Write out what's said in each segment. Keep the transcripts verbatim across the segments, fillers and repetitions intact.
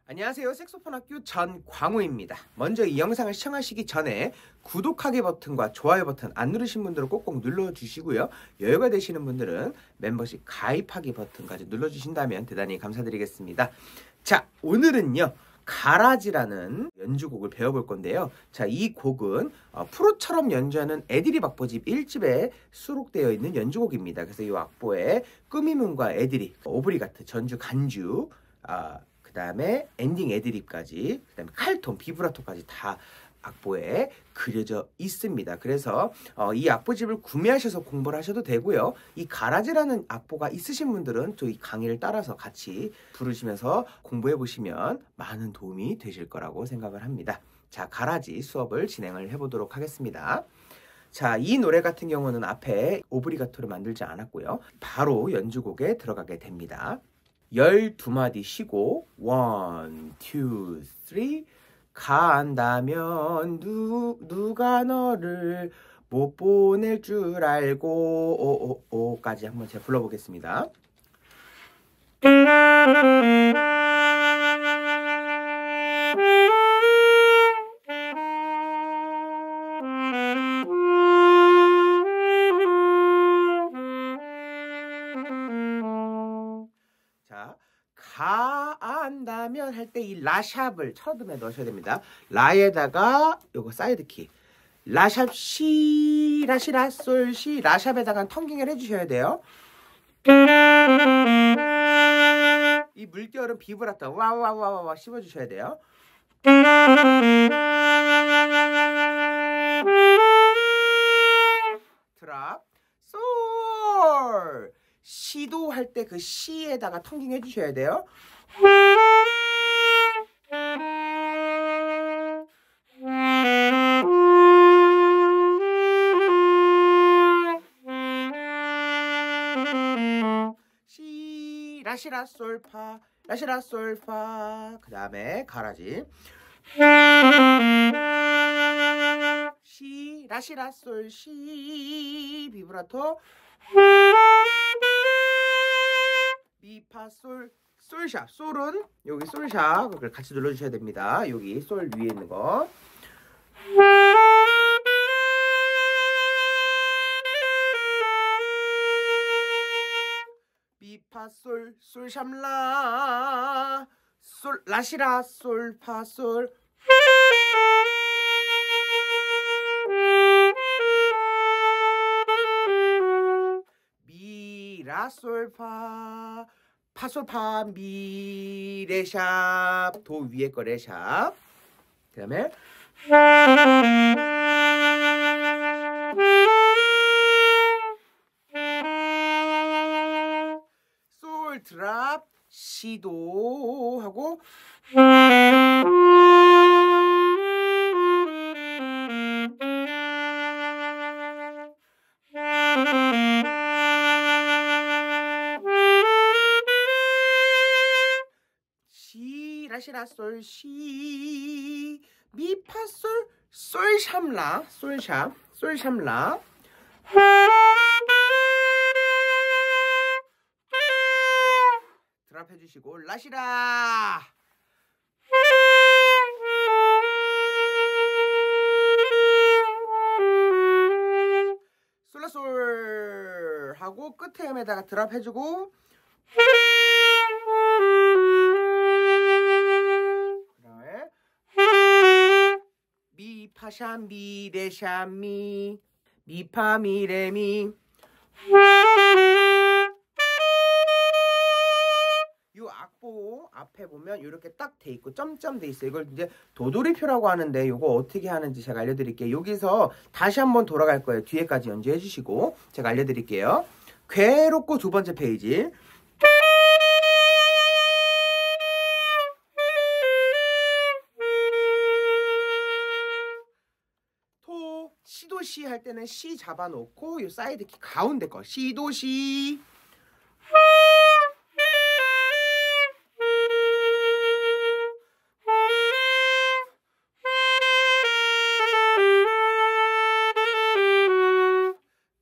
안녕하세요. 색소폰학교 전광우입니다. 먼저 이 영상을 시청하시기 전에 구독하기 버튼과 좋아요 버튼 안 누르신 분들은 꼭꼭 눌러주시고요. 여유가 되시는 분들은 멤버십 가입하기 버튼까지 눌러주신다면 대단히 감사드리겠습니다. 자, 오늘은요. 가라지라는 연주곡을 배워볼 건데요. 자, 이 곡은 어, 프로처럼 연주하는 애드립 악보집 일 집에 수록되어 있는 연주곡입니다. 그래서 이 악보에 꾸미문과 애드립, 오브리가트, 전주, 간주, 아, 그 다음에 엔딩 애드립까지, 그 다음에 칼톤, 비브라토까지 다 악보에 그려져 있습니다. 그래서 어, 이 악보집을 구매하셔서 공부를 하셔도 되고요. 이 가라지라는 악보가 있으신 분들은 또 이 강의를 따라서 같이 부르시면서 공부해 보시면 많은 도움이 되실 거라고 생각을 합니다. 자, 가라지 수업을 진행을 해보도록 하겠습니다. 자, 이 노래 같은 경우는 앞에 오브리가토를 만들지 않았고요. 바로 연주곡에 들어가게 됩니다. 열두 마디 쉬고 원, 투, 쓰리 간다면 누, 누가 너를 못 보낼 줄 알고 오오오까지 한번 제가 불러보겠습니다. 자, 가안다면 할 때 이 라샵을 첫 음에 넣으셔야 됩니다. 라에다가 요거 사이드 키 라샵 시 라시 라솔 시 라샵에다가 텅깅을 해주셔야 돼요. 이 물결은 비브라토 와와와와 씹어주셔야 돼요. 트랍 솔 시도 할 때 그 시에다가 텅깅 해주셔야 돼요. 시 라시라 솔파 라시라 솔파 그 다음에 가라지 시 라시라 솔 시 비브라토 미파솔 솔샵 솔은 여기 솔샵 그걸 같이 눌러주셔야 됩니다. 여기 솔 위에 있는 거 미파솔 솔샵라 솔 라시라 솔파솔 미라솔파 파솔파 미레샵 도 위에 거 레샵 그 다음에 솔 드랍 시도 하고 시 라시라 솔 시 미파솔 솔샵라 솔샵 솔샵라 드랍 해주시고 라시라 솔라솔 하고 끝에 M에다가 드랍 해주고 그 다음에 미파샤 미레샤 미 미파 미레미 요 악보 앞에 보면 이렇게 딱 돼 있고 점점 돼 있어요. 이걸 이제 도돌이표라고 하는데 요거 어떻게 하는지 제가 알려드릴게요. 여기서 다시 한번 돌아갈 거예요. 뒤에까지 연주해 주시고 제가 알려드릴게요. 괴롭고 두 번째 페이지 토 시도시 할 때는 시 잡아놓고 요 사이드 키 가운데 거 시도시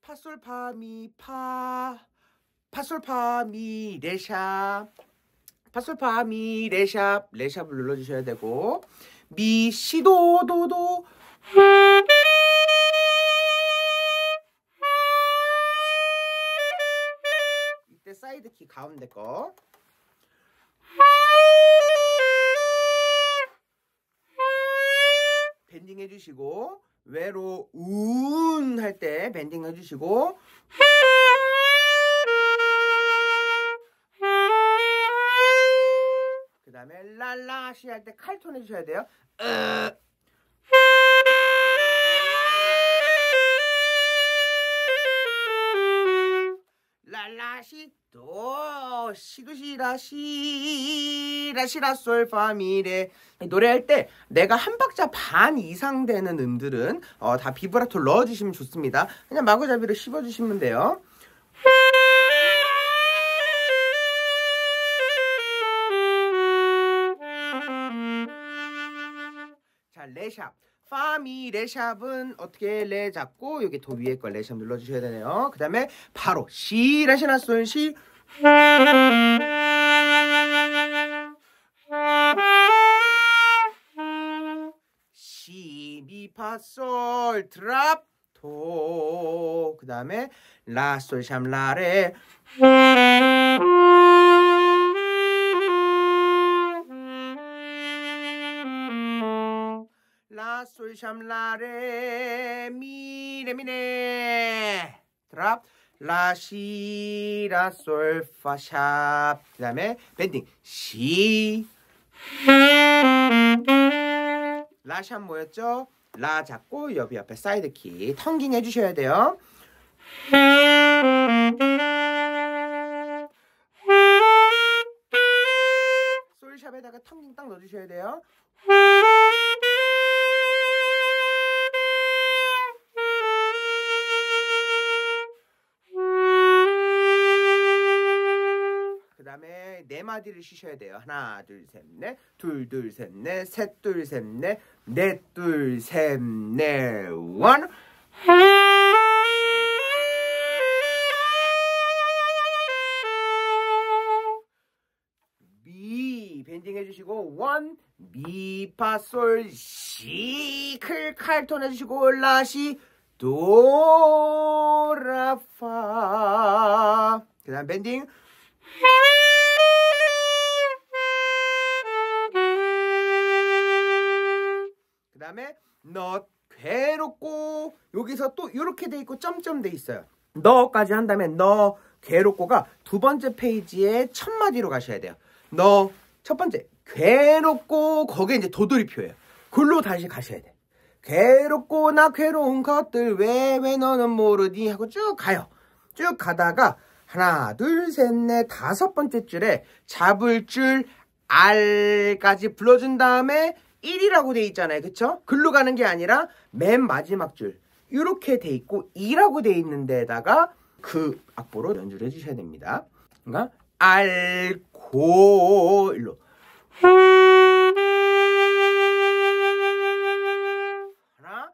파솔파 미파 파솔파 미 레샵 파솔파 미 레샵 레샵을 눌러주셔야 되고 미 시도 도도 이때 사이드 키 가운데 거 밴딩 해주시고 외로 운 할 때 밴딩 해주시고 그 다음에 랄라시 할 때 칼톤 해주셔야 돼요. 으 랄라시 도 시도시라 시라 시라 솔 파미레. 노래할 때 내가 한 박자 반 이상 되는 음들은 어, 다 비브라토 넣어주시면 좋습니다. 그냥 마구잡이로 씹어주시면 돼요. 자, 레샵 파미 레샵은 어떻게 레 잡고 여기 도 위에 거 레샵 눌러주셔야 되네요. 그 다음에 바로 시 라시나 솔 시 시 미 파 솔 드랍 도 그 다음에 라 솔 샴 라레 라 솔 샴 라레 미 레 미 레 드랍 라 시 라 솔 파 샵 그 다음에 밴딩 시 라샵 뭐였죠? 라 잡고 여기 옆에 사이드 키 텅깅 해주셔야 돼요. 솔샵에다가 텅깅 딱 넣어주셔야 돼요. 그 다음에 네 마디를 쉬셔야 돼요. 하나 둘 셋 넷 둘 둘 셋 넷 셋 둘 셋 넷 넷 둘 셋 넷 원 미 밴딩 해주시고 원 미 파 솔 시 클 칼톤 해주시고 라시 도 라 파 그 다음 밴딩 그 다음에 너 괴롭고 여기서 또 이렇게 돼 있고 점점 돼 있어요. 너까지 한 다음에 너 괴롭고가 두 번째 페이지에 첫 마디로 가셔야 돼요. 너 첫 번째 괴롭고 거기에 이제 도돌이표예요. 글로 다시 가셔야 돼. 괴롭고 나 괴로운 것들 왜 왜 너는 모르니 하고 쭉 가요. 쭉 가다가 하나 둘 셋 넷 다섯 번째 줄에 잡을 줄 R까지 불러준 다음에 일이라고 돼 있잖아요. 그쵸? 글로 가는 게 아니라 맨 마지막 줄 이렇게 돼 있고 이라고 돼 있는 데다가 그 악보로 연주를 해주셔야 됩니다. 그러니까 알고 일로 하나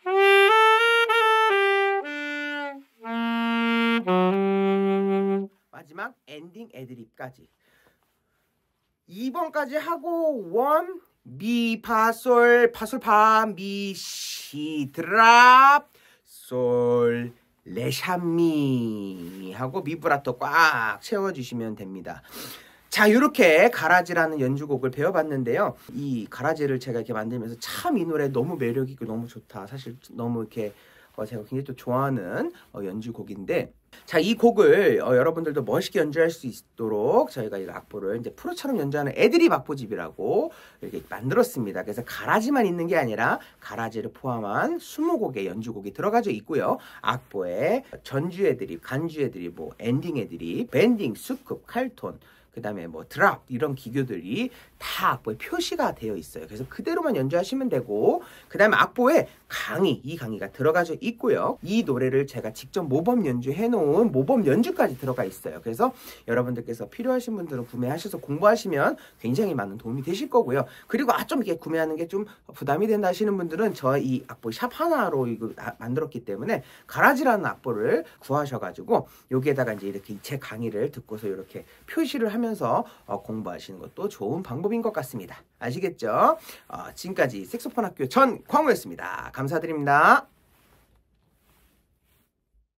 마지막 엔딩 애드립까지 이 번까지 하고 원 미, 파, 솔, 파, 솔, 파, 미, 시, 드랍, 솔, 레, 샵, 미 하고 비브라토 꽉 채워주시면 됩니다. 자, 이렇게 가라지라는 연주곡을 배워봤는데요. 이 가라지를 제가 이렇게 만들면서 참 이 노래 너무 매력있고 너무 좋다. 사실 너무 이렇게 어, 제가 굉장히 또 좋아하는 어, 연주곡인데 자, 이 곡을 어, 여러분들도 멋있게 연주할 수 있도록 저희가 이 악보를 이제 프로처럼 연주하는 애드립 악보집이라고 이렇게 만들었습니다. 그래서 가라지만 있는 게 아니라 가라지를 포함한 이십 곡의 연주곡이 들어가져 있고요. 악보에 전주 애드립, 간주 애드립, 뭐 엔딩 애드립, 밴딩, 수급, 칼톤, 그 다음에 뭐 드랍 이런 기교들이 다 악보에 표시가 되어 있어요. 그래서 그대로만 연주하시면 되고 그 다음에 악보에 강의, 이 강의가 들어가져 있고요. 이 노래를 제가 직접 모범 연주해 놓은 모범 연주까지 들어가 있어요. 그래서 여러분들께서 필요하신 분들은 구매하셔서 공부하시면 굉장히 많은 도움이 되실 거고요. 그리고 아, 좀 이렇게 구매하는 게 좀 부담이 된다 하시는 분들은 저 이 악보 샵 하나로 이거 만들었기 때문에 가라지라는 악보를 구하셔가지고 여기에다가 이제 이렇게 제 강의를 듣고서 이렇게 표시를 하면 하면서 어, 공부하시는 것도 좋은 방법인 것 같습니다. 아시겠죠? 어, 지금까지 색소폰 학교 전광우였습니다. 감사드립니다.